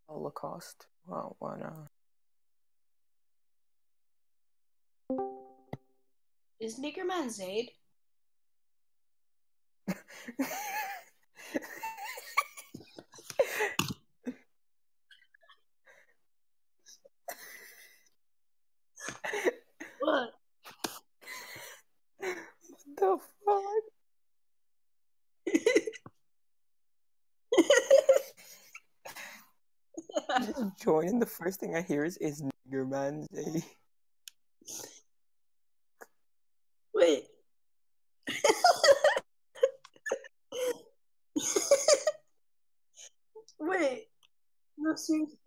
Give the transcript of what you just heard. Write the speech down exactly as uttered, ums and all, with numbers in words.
Holocaust. Wow, wanna. Is Niggerman Zaid? What? What the fuck? Just join and the first thing I hear is is Niggerman Zaid. Wait. Wait. No, seriously.